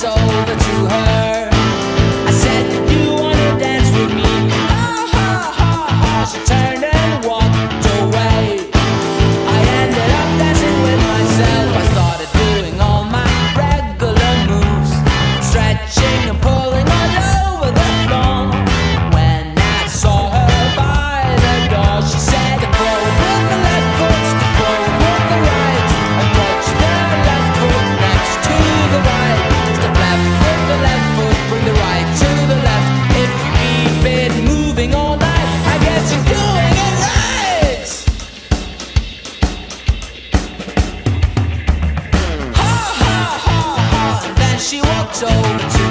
walked over to her. I said, "Do you wanna dance with me?" Ha ha ha ha. She turned and walked away. I ended up dancing with myself. I started doing all my regular moves, stretching and pulling all over the floor. When I saw her by the door, she said, "To forward with the left foot, to forward with the right, and touch the left foot next to the right. Step left with the left foot, bring the right to the left. If you keep it moving all night, I guess you're doing it right." Ha ha ha ha. And then she walked over to